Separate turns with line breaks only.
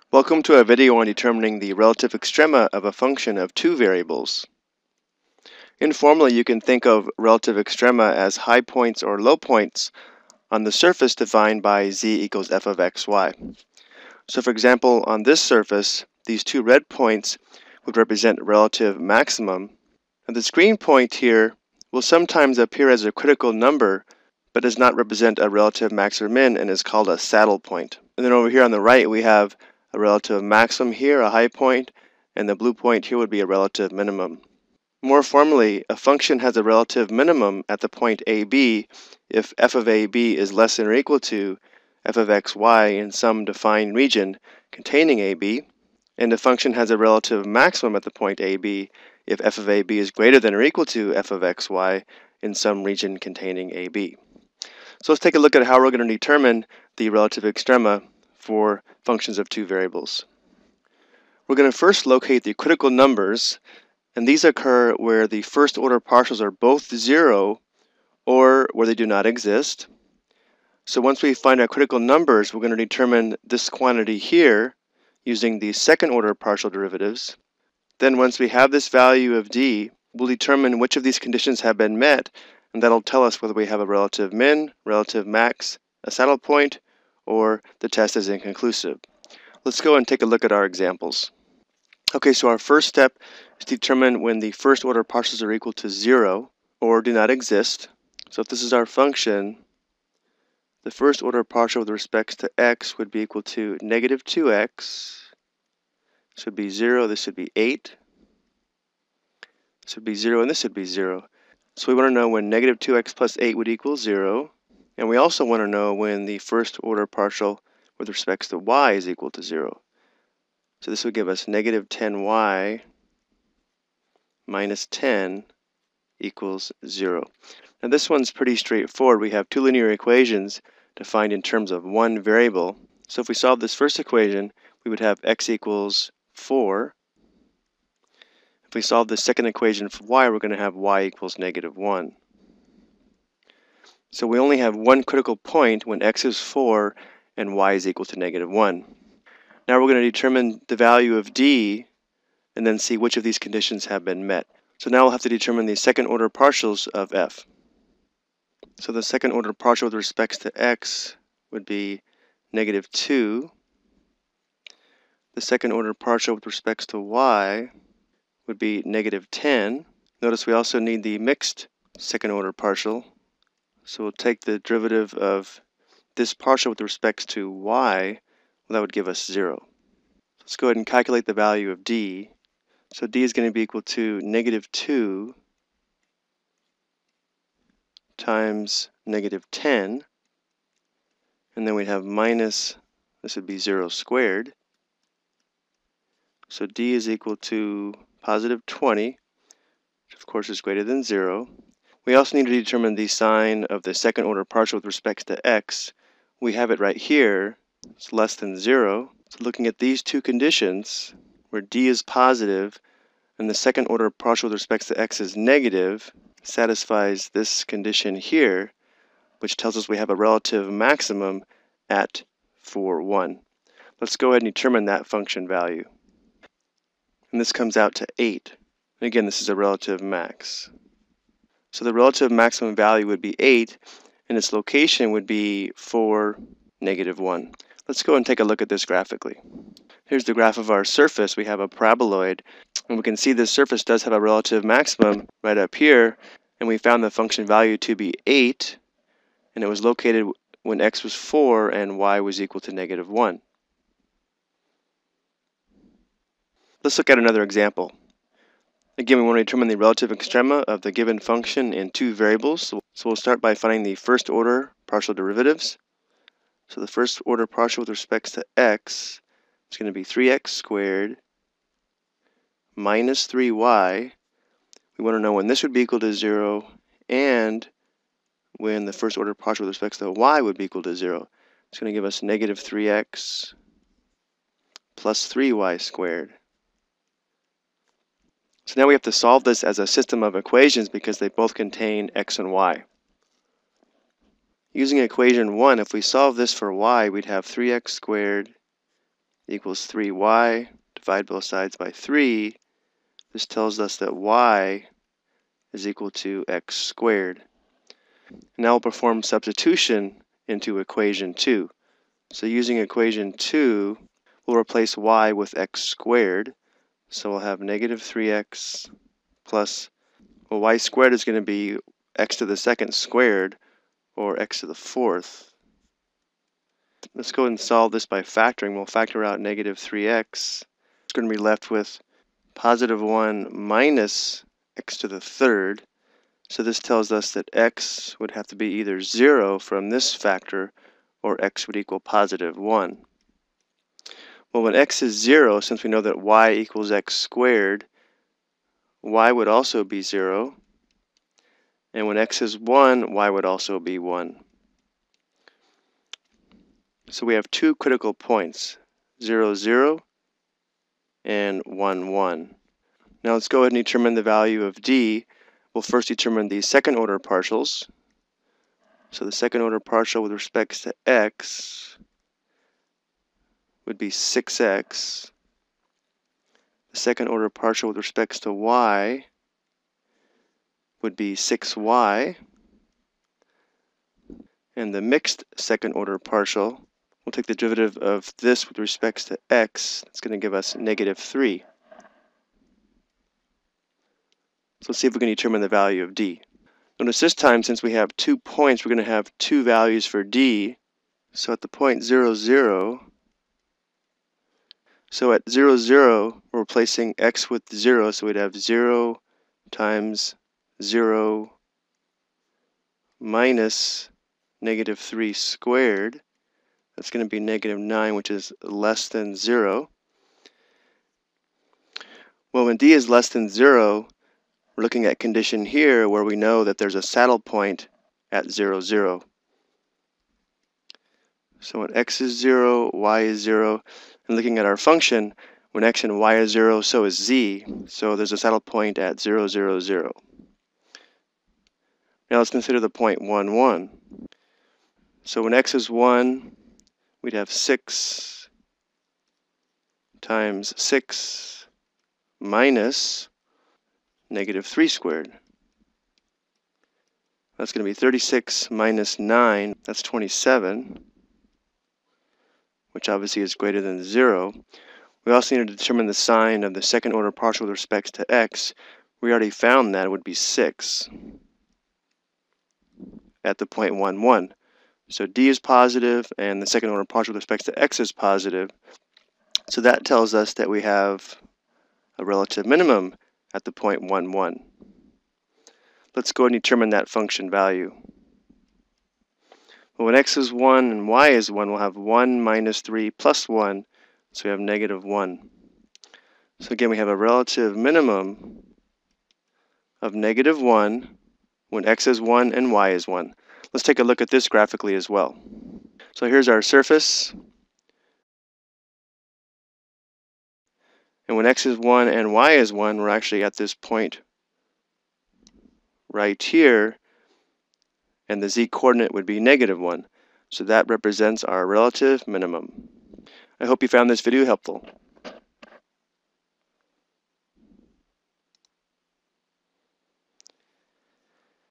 Welcome to a video on determining the relative extrema of a function of two variables. Informally, you can think of relative extrema as high points or low points on the surface defined by z equals f of x, y. So for example, on this surface, these two red points would represent relative maximum. And this green point here will sometimes appear as a critical number, but does not represent a relative max or min and is called a saddle point. And then over here on the right, we have a relative maximum here, a high point, and the blue point here would be a relative minimum. More formally, a function has a relative minimum at the point AB if f of AB is less than or equal to f of x, y in some defined region containing AB, and a function has a relative maximum at the point AB if f of AB is greater than or equal to f of x, y in some region containing AB. So let's take a look at how we're going to determine the relative extrema for functions of two variables. We're going to first locate the critical numbers, and these occur where the first order partials are both zero or where they do not exist. So once we find our critical numbers, we're going to determine this quantity here using the second order partial derivatives. Then once we have this value of d, we'll determine which of these conditions have been met, and that'll tell us whether we have a relative min, relative max, a saddle point, or the test is inconclusive. Let's go and take a look at our examples. Okay, so our first step is to determine when the first order partials are equal to 0 or do not exist. So if this is our function, the first order partial with respect to x would be equal to negative 2x. This would be 0, this would be 8. This would be 0, and this would be 0. So we want to know when negative 2x plus 8 would equal 0. And we also want to know when the first order partial with respect to y is equal to 0. So this would give us negative 10y minus 10 equals 0. Now this one's pretty straightforward. We have two linear equations defined in terms of one variable. So if we solve this first equation, we would have x equals 4. If we solve the second equation for y, we're going to have y equals negative 1. So we only have one critical point when x is 4 and y is equal to negative 1. Now we're going to determine the value of d and then see which of these conditions have been met. So now we'll have to determine the second order partials of f. So the second order partial with respect to x would be negative 2. The second order partial with respect to y would be negative 10. Notice we also need the mixed second order partial. So we'll take the derivative of this partial with respect to y. Well, that would give us 0. Let's go ahead and calculate the value of d. So d is going to be equal to negative 2 times negative 10. And then we'd have minus, this would be 0 squared. So d is equal to positive 20, which of course is greater than 0. We also need to determine the sign of the second order partial with respect to x. We have it right here. It's less than 0. So looking at these two conditions, where d is positive and the second order partial with respect to x is negative, satisfies this condition here, which tells us we have a relative maximum at 4, 1. Let's go ahead and determine that function value. And this comes out to 8. And again, this is a relative max. So the relative maximum value would be 8, and its location would be 4, negative 1. Let's go and take a look at this graphically. Here's the graph of our surface. We have a paraboloid, and we can see this surface does have a relative maximum right up here, and we found the function value to be 8, and it was located when x was 4 and y was equal to negative 1. Let's look at another example. Again, we want to determine the relative extrema of the given function in two variables. So we'll start by finding the first order partial derivatives. So the first order partial with respect to x is going to be 3x squared minus 3y. We want to know when this would be equal to 0 and when the first order partial with respect to y would be equal to 0. It's going to give us negative 3x plus 3y squared. So now we have to solve this as a system of equations because they both contain x and y. Using equation 1, if we solve this for y, we'd have 3x squared equals 3y. Divide both sides by 3. This tells us that y is equal to x squared. Now we'll perform substitution into equation 2. So using equation 2, we'll replace y with x squared. So we'll have negative 3x plus, well, y squared is going to be x to the second squared, or x to the fourth. Let's go ahead and solve this by factoring. We'll factor out negative 3x. It's going to be left with positive 1 minus x to the third. So this tells us that x would have to be either 0 from this factor, or x would equal positive 1. Well, when x is 0, since we know that y equals x squared, y would also be 0. And when x is 1, y would also be 1. So we have two critical points, 0, 0, and 1, 1. Now let's go ahead and determine the value of d. We'll first determine the second order partials. So the second order partial with respect to x would be 6x. The second order partial with respect to y would be 6y. And the mixed second order partial, we'll take the derivative of this with respect to x. It's going to give us negative 3. So let's see if we can determine the value of d. Notice this time, since we have 2 points, we're going to have 2 values for d. So at the point 0, 0, so at 0, 0, we're replacing x with 0, so we'd have 0 times 0 minus negative 3 squared. That's going to be negative 9, which is less than 0. Well, when d is less than 0, we're looking at condition here where we know that there's a saddle point at 0, 0. So when x is 0, y is 0, and looking at our function, when x and y is 0, so is z. So there's a saddle point at 0, 0, 0. Now let's consider the point 1, 1. So when x is 1, we'd have 6 times 6 minus negative 3 squared. That's going to be 36 minus 9, that's 27, which obviously is greater than 0. We also need to determine the sign of the second order partial with respect to x. We already found that it would be 6 at the point 1, 1. So d is positive, and the second order partial with respect to x is positive. So that tells us that we have a relative minimum at the point 1, 1. Let's go ahead and determine that function value. Well, when x is 1 and y is 1, we'll have 1 minus 3 plus 1, so we have negative 1. So again, we have a relative minimum of negative 1 when x is 1 and y is 1. Let's take a look at this graphically as well. So here's our surface. And when x is 1 and y is 1, we're actually at this point right here, and the z-coordinate would be negative 1. So that represents our relative minimum. I hope you found this video helpful.